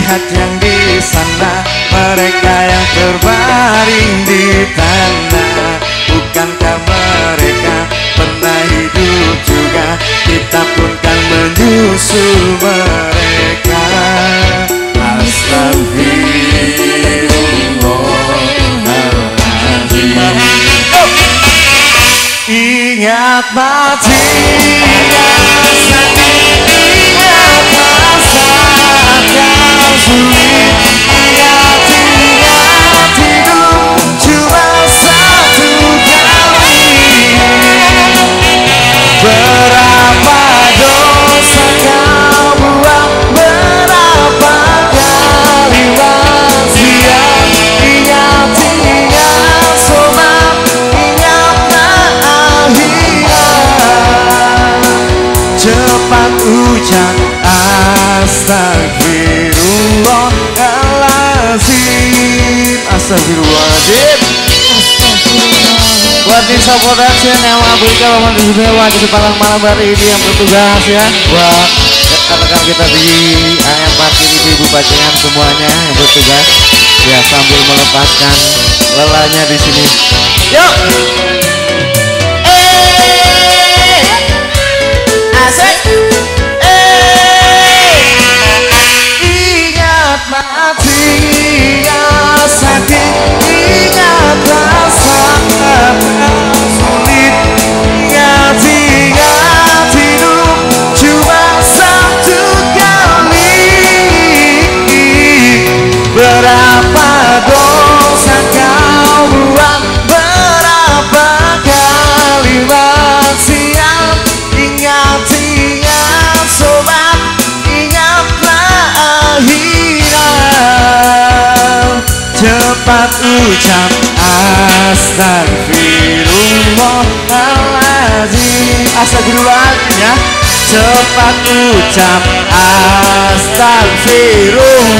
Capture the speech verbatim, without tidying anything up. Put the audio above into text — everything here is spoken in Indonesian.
lihat yang di sana, mereka yang terbaring di tanah. Bukankah mereka pernah hidup juga? Kita pun kan menyusul mereka. Astagfirullahaladzim. Ingat mati, ingat masa kau sulit. Ingat, ingat hidup cuma satu kali. Berapa dosa kau buat, berapa kali maksiat. Ingat, ingat sobat, ingatlah akhirat. Cepat ucap astagfirullahaladzim. Astagfirullahaladzim. Buat Nisa Production yang memberikan momen istimewa di kesempatan malam hari ini yang bertugas ya. Buat rekan-rekan kita di A M Parkir, ibu-ibu bajingan semuanya yang bertugas ya, sambil melepaskan lelahnya di sini. Yuk. Eh, asik. Eh, ingat mati, ingat sakit, ingat rasa sulit. Ingat, ingat hidup cuma satu kali. Berapa dosa kau buat, berapa kali maksiat. Ingat, ingat sobat, ingatlah akhirat. Cepat ucap astagfirullahaladzim. Astagfirullahaladzim ya. Cepat ucap astagfirullah.